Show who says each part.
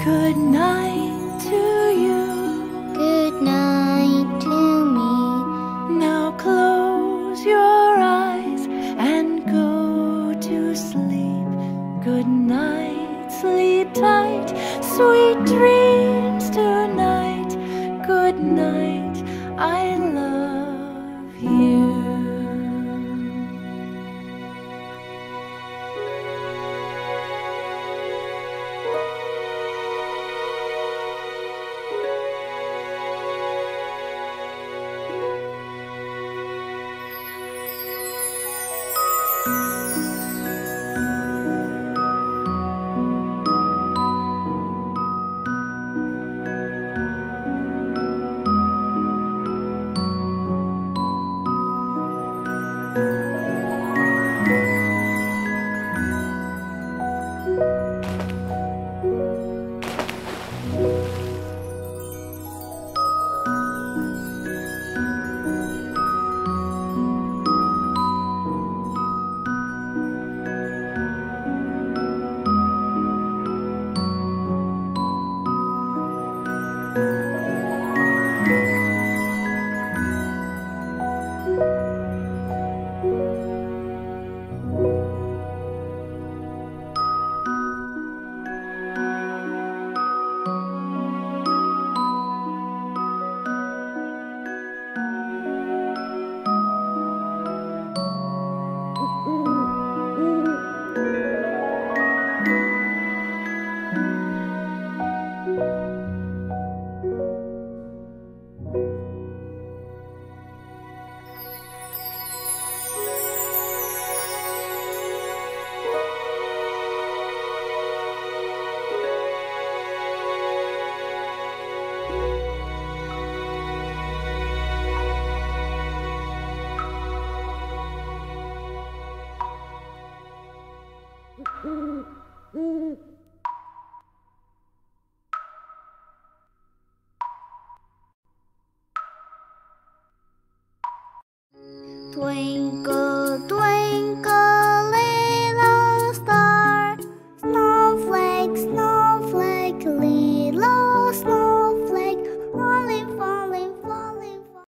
Speaker 1: Good night to you.
Speaker 2: Good night to me.
Speaker 1: Now close your eyes and go to sleep. Good night, sleep tight, sweet dreams tonight. Good night, I love you.
Speaker 2: Twinkle, twinkle, little star, snowflakes,